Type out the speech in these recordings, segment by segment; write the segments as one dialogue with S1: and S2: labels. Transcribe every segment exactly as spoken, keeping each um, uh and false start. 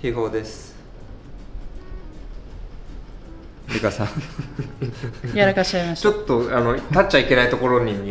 S1: 秘宝です。リカさん
S2: やらかしちゃいました。
S3: ちょっとあの立っちゃいけないところにいる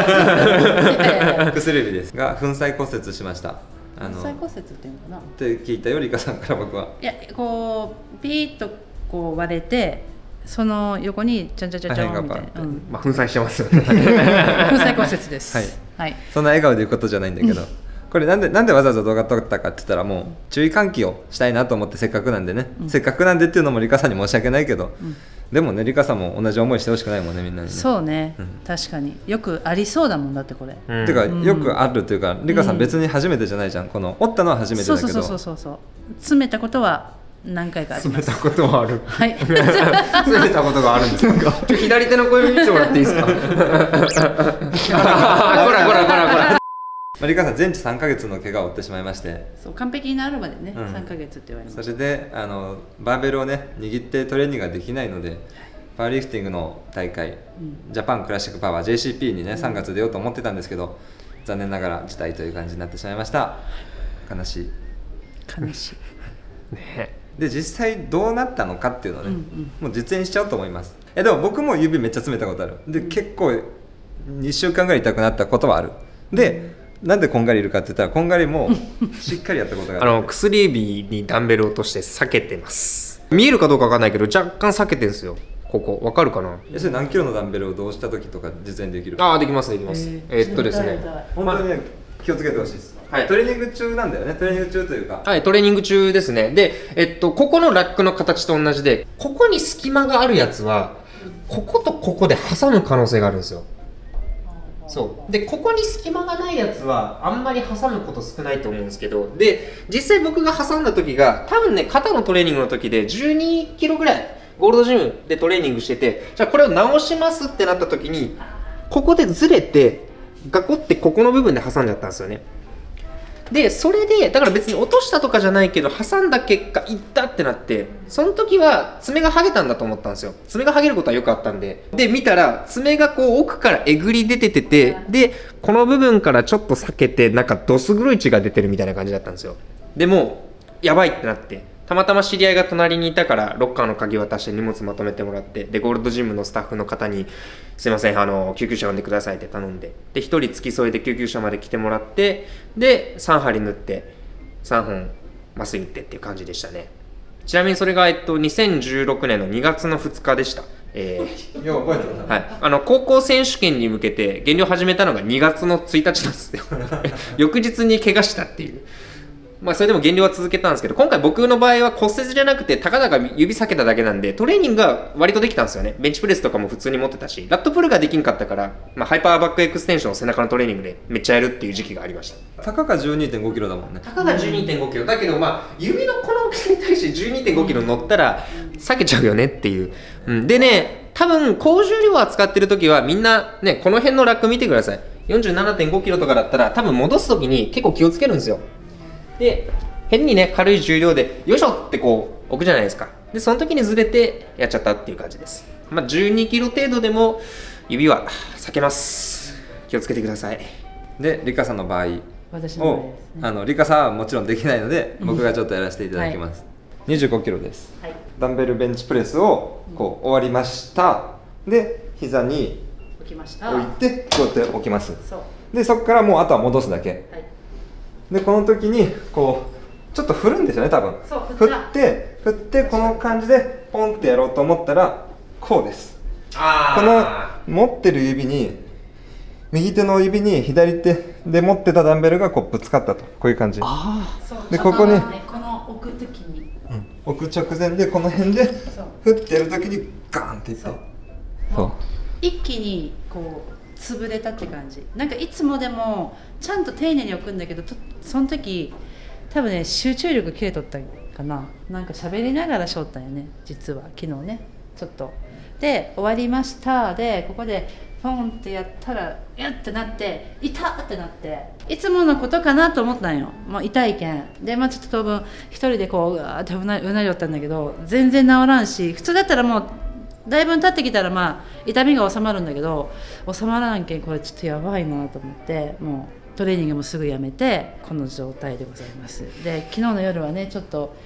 S1: 薬指ですが粉砕骨折しました。
S2: 粉砕骨折っていうのかな
S1: って聞いたよ、リカさんから僕は。
S2: いや、こうピーッとこう割れて、その横にちゃんちゃんちゃんちゃんみたいな、うん、
S3: まあ粉砕してますよね。
S2: 粉砕骨折です。
S1: はい、
S2: はい、
S1: そんな笑顔で言うことじゃないんだけどこれなんでなんでわざわざ動画撮ったかって言ったら、もう注意喚起をしたいなと思って、せっかくなんでね、うん、せっかくなんでっていうのもリカさんに申し訳ないけど、うん、でもね、リカさんも同じ思いしてほしくないもんね、みんなにね。
S2: そうね、うん、確かによくありそうだもんだってこれ、
S1: うん、てかよくあるというか、リカさん別に初めてじゃないじゃん、この折ったのは初めてだけど、
S2: そうそうそうそうそう、詰めたことは何回かあります。
S3: 詰めたことはある。
S2: はい。
S3: 詰めたことがあるんですか。左手の小指見てもらっていいですか。ほらほらほらほら。
S1: リカさん全治さんかげつの怪我を負ってしまいまして、
S2: そう完璧になるまでね、
S1: うん、
S2: さんかげつって言われました。
S1: それであのバーベルをね握ってトレーニングができないので、はい、パワーリフティングの大会、うん、ジャパンクラシックパワー ジェーシーピー にね、うん、さんがつ出ようと思ってたんですけど、残念ながら辞退という感じになってしまいました。悲しい
S2: 悲しい
S1: ね。で実際どうなったのかっていうのをね、うんうん、もう実演しちゃおうと思います。えでも僕も指めっちゃ詰めたことある。で結構にしゅうかんぐらい痛くなったことはある。でなんでこんがりいるかって言ったら、こんがりもしっかりやったことがある。
S3: あの薬指にダンベル落として避けてます。見えるかどうかわかんないけど若干避けてるんですよ。ここわかるかな。
S1: えそれ何キロのダンベルをどうした時とか実演できる？
S3: ああできますできます。えー、えー、っとですね、
S1: 本当にね気をつけてほしいです。はい、トレーニング中なんだよね。トレーニング中というか、
S3: はいトレーニング中ですね。でえっとここのラックの形と同じで、ここに隙間があるやつはこことここで挟む可能性があるんですよ。そうでここに隙間がないやつはあんまり挟むこと少ないと思うんですけど、で実際僕が挟んだ時が多分ね、肩のトレーニングの時でじゅうにキロぐらいゴールドジムでトレーニングしてて、じゃあこれを直しますってなった時にここでずれてガコってここの部分で挟んじゃったんですよね。でそれでだから別に落としたとかじゃないけど、挟んだ結果いったってなって、その時は爪が剥げたんだと思ったんですよ。爪が剥げることはよくあったんで、で見たら爪がこう奥からえぐり出ててて、でこの部分からちょっと裂けて、なんかどす黒い血が出てるみたいな感じだったんですよ。でもうやばいってなって、たまたま知り合いが隣にいたからロッカーの鍵渡して荷物まとめてもらって、でゴールドジムのスタッフの方に「すいません、あの救急車呼んでください」って頼んで、でひとり付き添いで救急車まで来てもらって、でさん針縫ってさんほん麻酔打ってっていう感じでしたね。ちなみにそれが、えっと、にせんじゅうろくねんのにがつのふつかでした。え
S1: ー、いや覚えてるな、
S3: はい、あの高校選手権に向けて減量始めたのがにがつのついたちなんですよ翌日に怪我したっていう。まあそれでも減量は続けたんですけど、今回僕の場合は骨折じゃなくてたかだか指避けただけなんで、トレーニングが割とできたんですよね。ベンチプレスとかも普通に持ってたし、ラットプルができんかったから、まあ、ハイパーバックエクステンションを背中のトレーニングでめっちゃやるっていう時期がありました。
S1: たかが じゅうにてんごキロだもんね。
S3: たかが じゅうにてんごキロだけど、まあ指のこの大きさに対して じゅうにてんごキロ乗ったら避けちゃうよねっていう、うん、でね、多分高重量を扱ってる時はみんなね、この辺のラック見てください。 よんじゅうななてんごキロとかだったら多分戻す時に結構気をつけるんですよ。で変にね、軽い重量でよいしょってこう置くじゃないですか。でその時にずれてやっちゃったっていう感じです。まあじゅうにキロ程度でも指は避けます。気をつけてください。
S1: でリカさんの場合
S2: 私の場合ですね、
S1: あのリカさんはもちろんできないので、僕がちょっとやらせていただきます。はい、にじゅうごキロです、はい、ダンベルベンチプレスをこう終わりました。で膝に
S2: 置きました。
S1: 置いてこうやって置きます。
S2: そう
S1: でそこからもうあとは戻すだけ、はい、でこの時にこうちょっと振るんですよね、多分。
S2: そう
S1: 振って振ってこの感じでポンってやろうと思ったらこうです。
S3: あ
S1: この持ってる指に、右手の指に左手で持ってたダンベルがこうぶつかったと、こういう感じ。
S2: あ
S1: でここに、
S2: ね、この置く時に、
S1: うん、置く直前でこの辺で振ってやる時にガーンっていって、そう
S2: そう一気にこう潰れたって感じ。なんかいつもでもちゃんと丁寧に置くんだけど、とその時多分ね、集中力切れとったかな。なんか喋りながらしょったんよね、実は昨日ね、ちょっと。で終わりましたで、ここでポンってやったらやってなって、痛ってなって、いつものことかなと思ったんよ。もう痛いけんで、まあちょっと当分一人でこううわーってうなうなりよったんだけど、全然治らんし、普通だったらもうだいぶ経ってきたらまあ痛みが収まるんだけど、収まらんけん、これちょっとやばいなと思って、もうトレーニングもすぐやめてこの状態でございます。で昨日の夜はね、ちょっと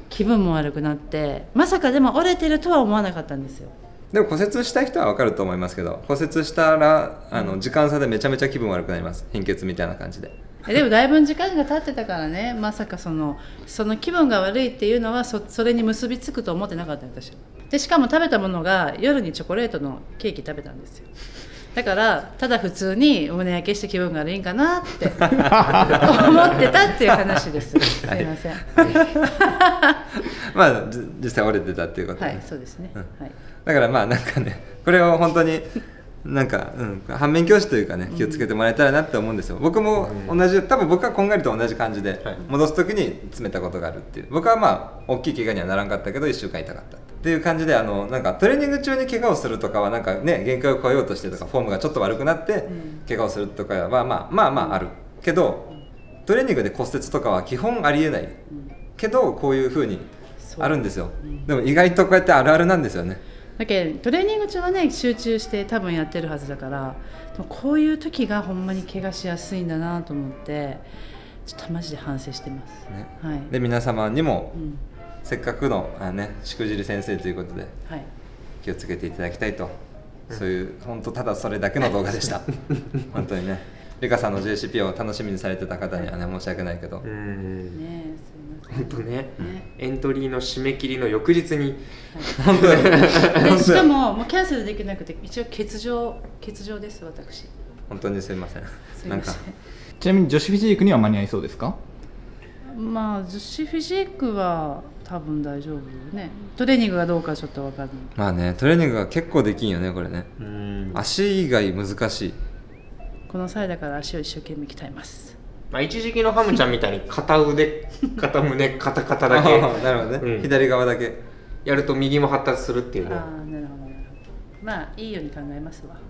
S2: 気分も悪くなって、まさかでも折れてるとは思わなかったんですよ。
S1: でも骨折した人は分かると思いますけど、骨折したらあの時間差でめちゃめちゃ気分悪くなります。貧血みたいな感じで。
S2: でもだいぶ時間が経ってたからね、まさかそのその気分が悪いっていうのは そ, それに結びつくと思ってなかった私で、しかも食べたものが夜にチョコレートのケーキ食べたんですよ。だからただ普通に胸焼けして気分が悪いんかなって思ってたっていう話です。すいません。
S1: まあ実際折れてたっていうことで、
S2: はい、そうですね、
S1: うん
S2: はい、
S1: だからまあなんかね、これを本当になんか、うん、反面教師というかね、気をつけてもらえたらなって思うんですよ。僕も同じ、多分僕はこんがりと同じ感じで、
S3: はい、
S1: 戻す時に詰めたことがあるっていう。僕はまあ大きい怪我にはならんかったけどいっしゅうかん痛かったっていう感じで、あのなんかトレーニング中に怪我をするとかはなんかね、限界を超えようとしてとか、フォームがちょっと悪くなって怪我をするとかはまあまあまあまああるけど、トレーニングで骨折とかは基本ありえないけど、こういう風にあるんですよ。でも意外とこうやってあるあるなんですよね。
S2: だけどトレーニング中はね集中して多分やってるはずだから、でもこういう時がほんまに怪我しやすいんだなと思って、ちょっとマジで反省してます、
S1: ね、
S2: はい、
S1: で皆様にも、
S2: うん、
S1: せっかくのあ、ね、しくじり先生ということで、
S2: はい、
S1: 気をつけていただきたいと、うん、そういう本当ただそれだけの動画でした本当にね、リカさんの ジェーシーピー を楽しみにされてた方にはね申し訳ないけど、
S3: うん
S2: ねえすいません
S3: 本当ね、
S2: ね、
S3: エントリーの締め切りの翌日に、
S1: はい、本当に
S2: でしかももうキャンセルできなくて、一応欠場欠場です私。
S1: 本当にすいません。
S2: すいません。
S1: なんか
S4: ちなみに女子フィジークには間に合いそうですか？
S2: まあ女子フィジークは多分大丈夫ね。トレーニングがどうかちょっと分かんない。
S1: まあね、トレーニングが結構できんよねこれね。
S3: うん
S1: 足以外難しい。
S2: この際だから足を一生懸命鍛えます。
S3: まあ、一時期のハムちゃんみたいに片腕片胸片肩だけ
S1: なるほどね、うん、左側だけ
S3: やると右も発達するっていうね。
S2: ああなるほどなるほど。まあいいように考えますわ。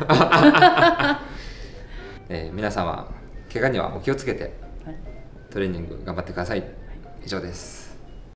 S1: えー、皆さんは怪我にはお気をつけて、
S2: はい、
S1: トレーニング頑張ってください。以上です。